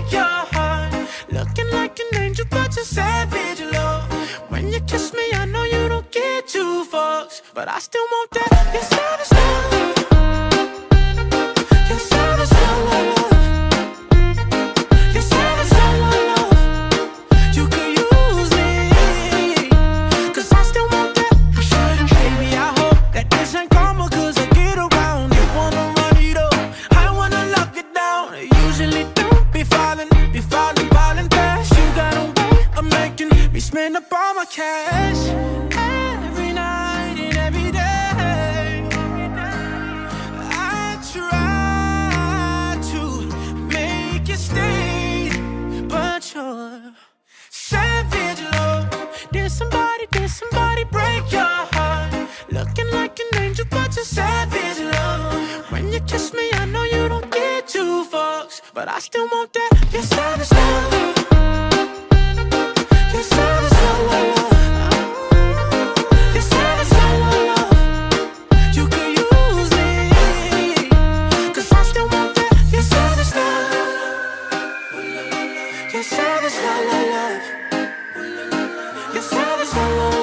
break your heart. Looking like an angel, but you're savage love. When you kiss me, I know you don't get two fucks, but I still want that. You're savage love. You're savage love. You're savage love. You could use me, 'cause I still want that. Baby, I hope that this ain't karma, 'cause I get around. You wanna run it up, I wanna lock it down. I usually don't be falling fast. You got a way of making me spend up all my cash. Every night and every day, I try to make you stay, but you're savage love. Did somebody break your heart? Looking like an angel, but you're savage love. When you kiss me, I know you don't get two fucks, but I still want that. You're savage love. You're savage love. You're savage love. You could use me, 'cause I still want that. You're savage love. You're savage love. You're savage love.